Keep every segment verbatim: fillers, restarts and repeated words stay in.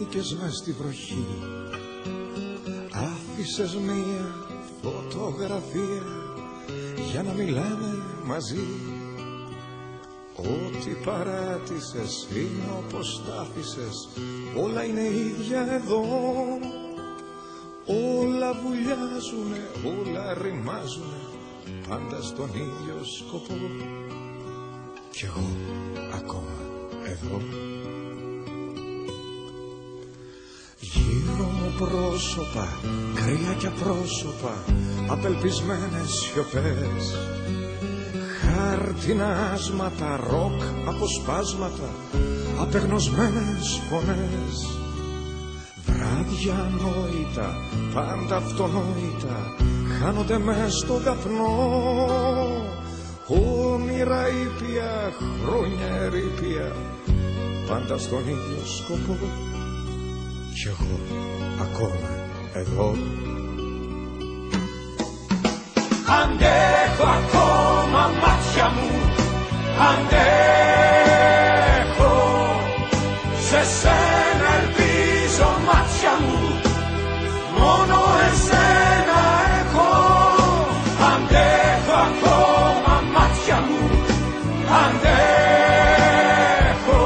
Χάθηκες μες στη βροχή, άφησες μία φωτογραφία για να μιλάμε μαζί. Ό,τι παράτησες είναι όπως τ' άφησες, όλα είναι ίδια εδώ. Όλα βουλιάζουνε, όλα ρημάζουνε, πάντα στον ίδιο σκοπό. Κι εγώ ακόμα εδώ. Γύρω μου πρόσωπα, κρύα και πρόσωπα, απελπισμένες σιωπές. Χάρτινα άσματα, ροκ αποσπάσματα, απεγνωσμένες φωνές. Βράδια ανόητα, πάντα αυτονόητα, χάνονται μες στον καπνό. Όνειρα ήπια, χρόνια ερήπια, πάντα στον ίδιο σκοπό. Κι εγώ ακόμα εδώ. Αντέχω ακόμα μάτια μου, αντέχω. Σε σένα ελπίζω μάτια μου, μόνο εσένα έχω. Αντέχω ακόμα μάτια μου, αντέχω.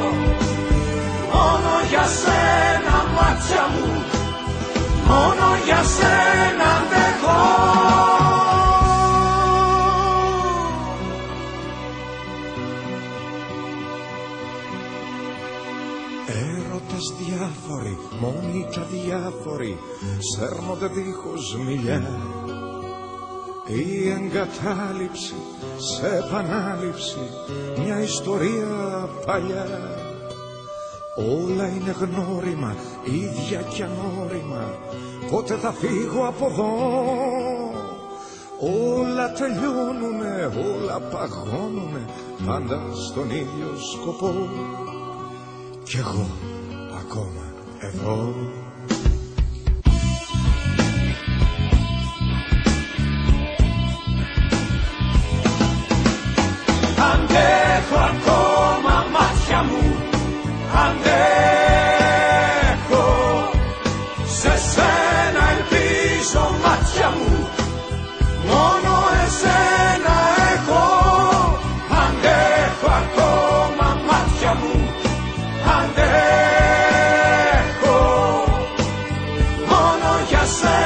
Μόνο για σένα μάτια μου, μόνο για σένα αντέχω. Έρωτες διάφοροι, μόνοι και αδιάφοροι, σέρνονται δίχως μιλιά. Η εγκατάλειψη σε επανάληψη, μια ιστορία παλιά. Όλα είναι γνώριμα, ίδια κι ανώριμα, πότε θα φύγω από εδώ. Όλα τελειώνουνε, όλα παγώνουνε, πάντα στον ίδιο σκοπό. Κι εγώ ακόμα εδώ. Αντέχω ακόμα μάτια μου, αντέχω. Σε σένα ελπίζω μάτια μου, μόνο εσένα έχω. Αντέχω ακόμα μάτια μου, αντέχω. Μόνο για σένα